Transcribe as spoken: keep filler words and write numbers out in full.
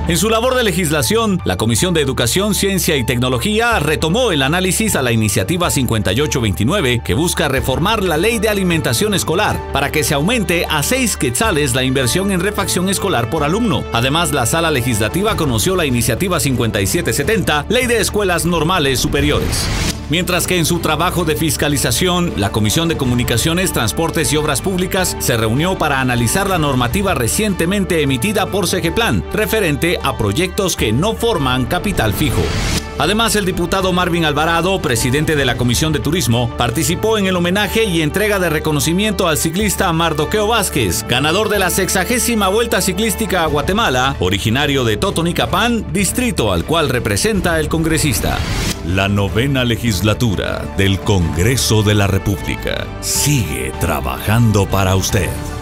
En su labor de legislación, la Comisión de Educación, Ciencia y Tecnología retomó el análisis a la iniciativa cincuenta y ocho veintinueve que busca reformar la ley de alimentación escolar para que se aumente a seis quetzales la inversión en refacción escolar por alumno. Además, la Sala Legislativa conoció la iniciativa cincuenta y siete setenta, Ley de Escuelas Normales Superiores. Mientras que en su trabajo de fiscalización, la Comisión de Comunicaciones, Transportes y Obras Públicas se reunió para analizar la normativa recientemente emitida por Segeplan, referente a proyectos que no forman capital fijo. Además, el diputado Marvin Alvarado, presidente de la Comisión de Turismo, participó en el homenaje y entrega de reconocimiento al ciclista Mardoqueo Vázquez, ganador de la sexagésima Vuelta Ciclística a Guatemala, originario de Totonicapán, distrito al cual representa el congresista. La novena legislatura del Congreso de la República sigue trabajando para usted.